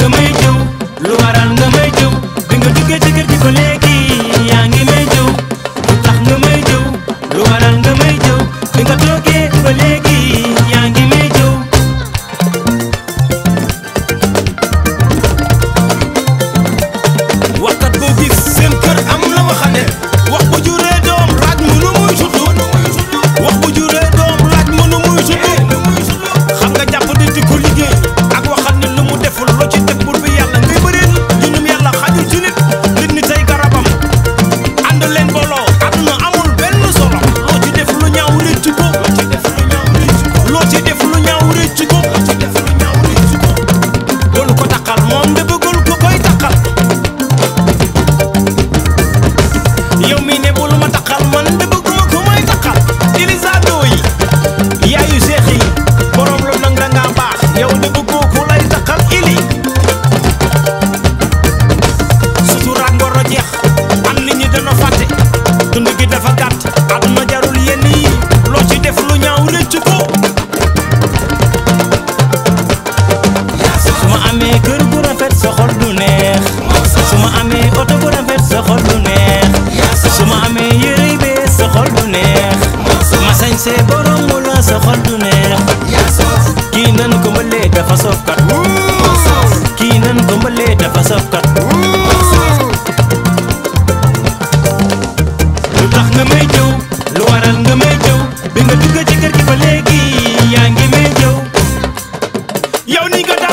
nga may jëw lu waral nga may jëw bi nga duggee ci kër gi ba léegi yaa ngi may jëw lu tax nga may jëw lu waral nga may jëw bi nga toogee ba léegi yaa ngi may jëw. waxkat boo gis seen kër am la waxane wax bu juree doom laaj mu nu muy sutu wax bu juree doom laaj mu nu muy sutu xam nga jàpp nit di ko liggéey ak waxal ni lu mu deful loo ci teg bur bi yàlla ngay bëreel ñunum yàlla xajul ci nit nit ni tey garabam ànd leen booloo àdduna amul benn solo loo ci def lu ñaaw rëcc ko loo ci def lu ñaaw rëcc ko loolu ko taxal moom de bëggul ko koy taxal yow mi ne bul ma taxal man de bëgguma ko may taxal Elisa Doye yaayu seex yi borom lu nang da ngaa baax yow de bëggoo ko lay taxal ili suturaat ngoro jeex am nit ñi dana fàtte dund gi dafa gàtt àdduna jarul yenn yi loo ci def lu ñaaw rëcc ko su ma amee kër bu rafet sa xol du neex su ma amee oto bu rafet sa xol du neex su ma amee yére yu bees sa xol du neex ma sañsee borom mu la sa xol du neex kii nan ko mbalee dafa soof kat kii nan ko mbalee dafa soof kat lu tax nga may jëw lu waral nga may jëw bi nga dugg ci kër gi ba léegi yaa ngi may jëw yow ni nga